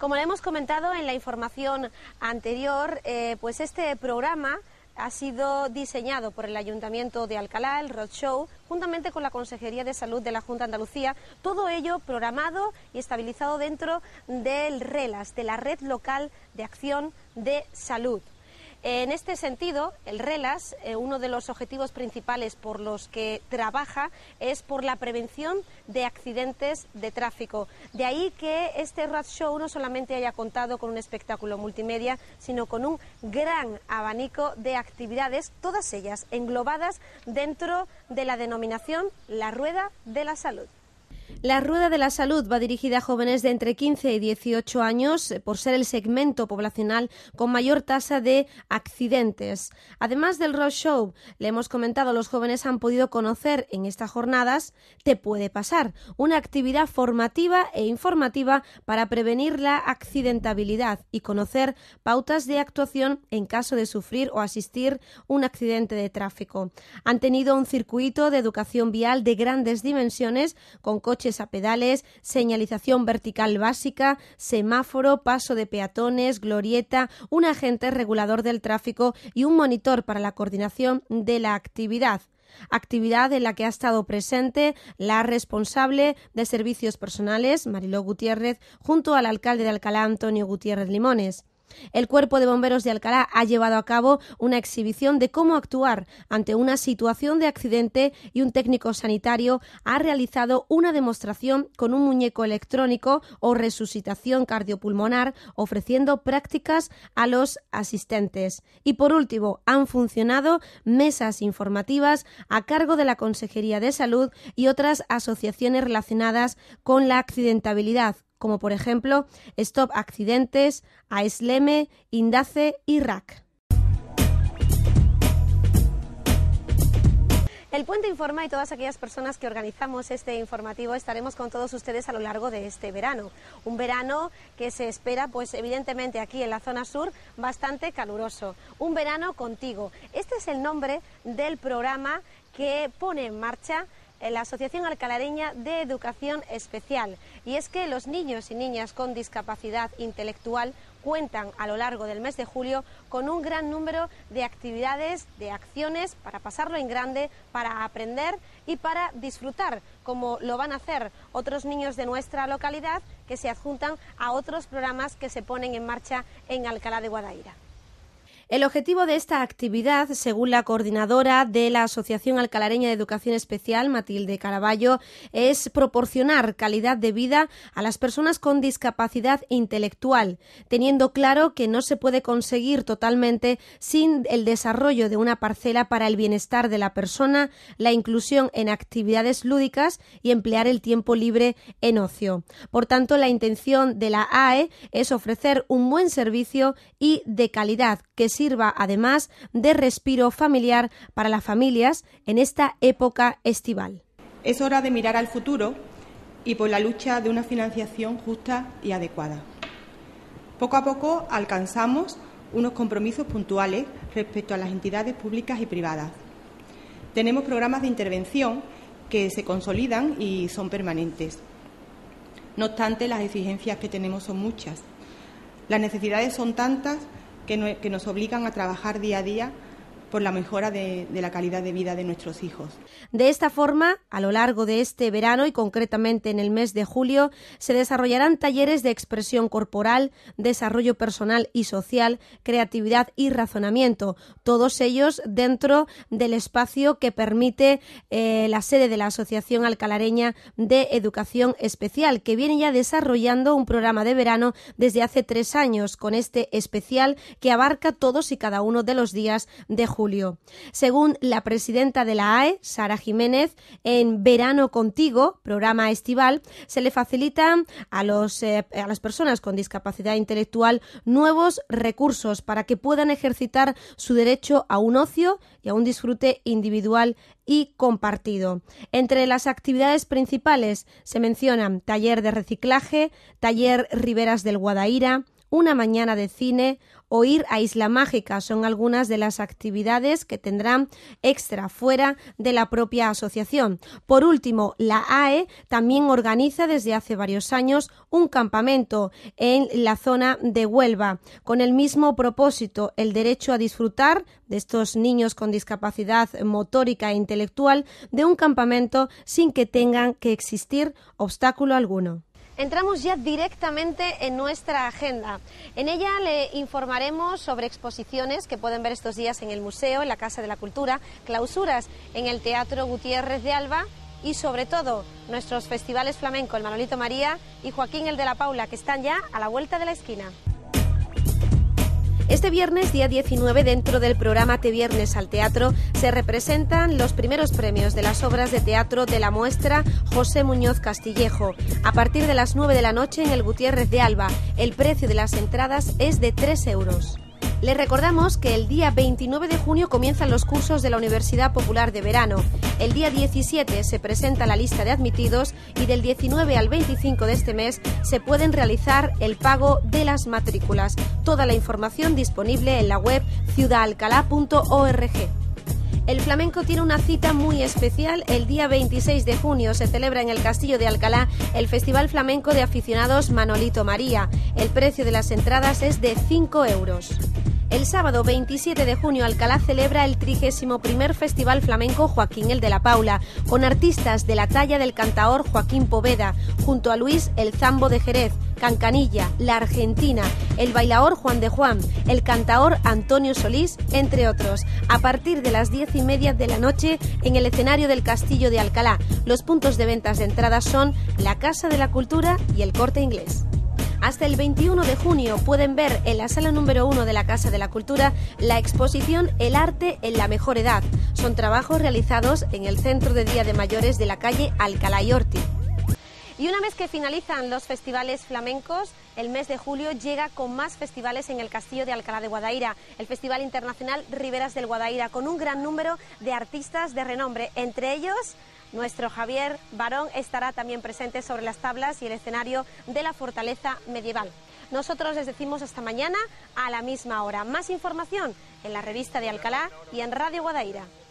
Como le hemos comentado en la información anterior, pues este programa ha sido diseñado por el Ayuntamiento de Alcalá, el Roadshow, juntamente con la Consejería de Salud de la Junta de Andalucía, todo ello programado y estabilizado dentro del RELAS, de la Red Local de Acción de Salud. En este sentido, el RELAS, uno de los objetivos principales por los que trabaja es por la prevención de accidentes de tráfico. De ahí que este Roadshow no solamente haya contado con un espectáculo multimedia, sino con un gran abanico de actividades, todas ellas englobadas dentro de la denominación La Rueda de la Salud. La Rueda de la Salud va dirigida a jóvenes de entre 15 y 18 años por ser el segmento poblacional con mayor tasa de accidentes. Además del Roadshow, le hemos comentado, los jóvenes han podido conocer en estas jornadas Te puede pasar, una actividad formativa e informativa para prevenir la accidentabilidad y conocer pautas de actuación en caso de sufrir o asistir un accidente de tráfico. Han tenido un circuito de educación vial de grandes dimensiones con coches a pedales, señalización vertical básica, semáforo, paso de peatones, glorieta, un agente regulador del tráfico y un monitor para la coordinación de la actividad. Actividad en la que ha estado presente la responsable de servicios personales, Mariló Gutiérrez, junto al alcalde de Alcalá, Antonio Gutiérrez Limones. El Cuerpo de Bomberos de Alcalá ha llevado a cabo una exhibición de cómo actuar ante una situación de accidente y un técnico sanitario ha realizado una demostración con un muñeco electrónico o resucitación cardiopulmonar, ofreciendo prácticas a los asistentes. Y por último, han funcionado mesas informativas a cargo de la Consejería de Salud y otras asociaciones relacionadas con la accidentabilidad, como por ejemplo Stop Accidentes, AESLEME, INDACE y RAC. El Puente Informa y todas aquellas personas que organizamos este informativo estaremos con todos ustedes a lo largo de este verano. Un verano que se espera, pues evidentemente aquí en la zona sur, bastante caluroso. Un verano contigo. Este es el nombre del programa que pone en marcha la Asociación Alcalareña de Educación Especial. Y es que los niños y niñas con discapacidad intelectual cuentan a lo largo del mes de julio con un gran número de actividades, de acciones para pasarlo en grande, para aprender y para disfrutar, como lo van a hacer otros niños de nuestra localidad que se adjuntan a otros programas que se ponen en marcha en Alcalá de Guadaira. El objetivo de esta actividad, según la coordinadora de la Asociación Alcalareña de Educación Especial, Matilde Caraballo, es proporcionar calidad de vida a las personas con discapacidad intelectual, teniendo claro que no se puede conseguir totalmente sin el desarrollo de una parcela para el bienestar de la persona, la inclusión en actividades lúdicas y emplear el tiempo libre en ocio. Por tanto, la intención de la AE es ofrecer un buen servicio y de calidad que sirva además de respiro familiar para las familias en esta época estival. Es hora de mirar al futuro y por la lucha de una financiación justa y adecuada. Poco a poco alcanzamos unos compromisos puntuales respecto a las entidades públicas y privadas. Tenemos programas de intervención que se consolidan y son permanentes. No obstante, las exigencias que tenemos son muchas. Las necesidades son tantas que nos obligan a trabajar día a día por la mejora de la calidad de vida de nuestros hijos. De esta forma, a lo largo de este verano y concretamente en el mes de julio, se desarrollarán talleres de expresión corporal, desarrollo personal y social, creatividad y razonamiento, todos ellos dentro del espacio que permite la sede de la Asociación Alcalareña de Educación Especial, que viene ya desarrollando un programa de verano desde hace 3 años, con este especial que abarca todos y cada uno de los días de julio. Según la presidenta de la AE, Sara Jiménez, en Verano Contigo, programa estival, se le facilitan a las personas con discapacidad intelectual nuevos recursos para que puedan ejercitar su derecho a un ocio y a un disfrute individual y compartido. Entre las actividades principales se mencionan taller de reciclaje, taller Riberas del Guadaira, una mañana de cine o ir a Isla Mágica. Son algunas de las actividades que tendrán extra fuera de la propia asociación. Por último, la AE también organiza desde hace varios años un campamento en la zona de Huelva, con el mismo propósito, el derecho a disfrutar de estos niños con discapacidad motórica e intelectual de un campamento sin que tengan que existir obstáculo alguno. Entramos ya directamente en nuestra agenda. En ella le informaremos sobre exposiciones que pueden ver estos días en el museo, en la Casa de la Cultura, clausuras en el Teatro Gutiérrez de Alba y sobre todo nuestros festivales flamenco, el Manolito María y Joaquín el de la Paula, que están ya a la vuelta de la esquina. Este viernes, día 19, dentro del programa Te Viernes al Teatro, se representan los primeros premios de las obras de teatro de la muestra José Muñoz Castillejo. A partir de las 9 de la noche en el Gutiérrez de Alba, el precio de las entradas es de 3 euros. Les recordamos que el día 29 de junio comienzan los cursos de la Universidad Popular de Verano. El día 17 se presenta la lista de admitidos y del 19 al 25 de este mes se pueden realizar el pago de las matrículas. Toda la información disponible en la web ciudadalcalá.org. El flamenco tiene una cita muy especial. El día 26 de junio se celebra en el Castillo de Alcalá el Festival Flamenco de Aficionados Manolito María. El precio de las entradas es de 5 euros. El sábado 27 de junio Alcalá celebra el 31º Festival Flamenco Joaquín el de la Paula, con artistas de la talla del cantaor Joaquín Poveda, junto a Luis el Zambo de Jerez, Cancanilla, La Argentina, el bailaor Juan de Juan, el cantaor Antonio Solís, entre otros, a partir de las 10:30 de la noche en el escenario del Castillo de Alcalá. Los puntos de ventas de entradas son la Casa de la Cultura y el Corte Inglés. Hasta el 21 de junio pueden ver en la sala número 1 de la Casa de la Cultura la exposición El arte en la mejor edad. Son trabajos realizados en el Centro de Día de Mayores de la calle Alcalá y Orti. Y una vez que finalizan los festivales flamencos, el mes de julio llega con más festivales en el Castillo de Alcalá de Guadaira, el Festival Internacional Riberas del Guadaira, con un gran número de artistas de renombre, entre ellos nuestro Javier Barón estará también presente sobre las tablas y el escenario de la Fortaleza Medieval. Nosotros les decimos hasta mañana a la misma hora. Más información en la revista de Alcalá y en Radio Guadaira.